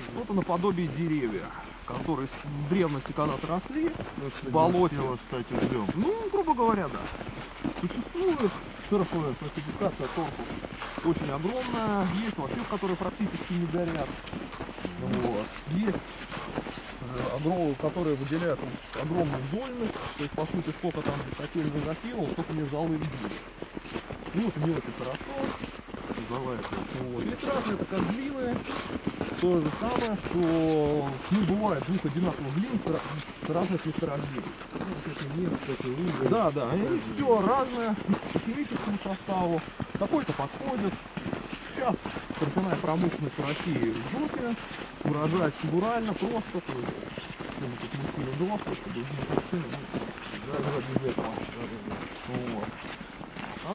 Что-то наподобие деревья, которые в древности когда-то росли в болоте. Стать углем. Ну, грубо говоря, да. Существует торфовая классификация торфов очень огромная. Есть вообще, которые практически не горят. Вот. Есть которые выделяют огромную дольность. То есть, по сути, сколько там хотели бы закинул, столько не залы видели. Ну, это не очень хорошо. Давай. Вот. Есть разные козлины. То же самое, что не бывает двух одинаковых глин с разных месторождений. Да, да, они все разное по химическому составу. Какой-то подходит. Сейчас торфяная промышленность в России в жопе. Урожай фигурально, просто. То есть, тут мужчина доску, чтобы из машины зажать без этого. Вот.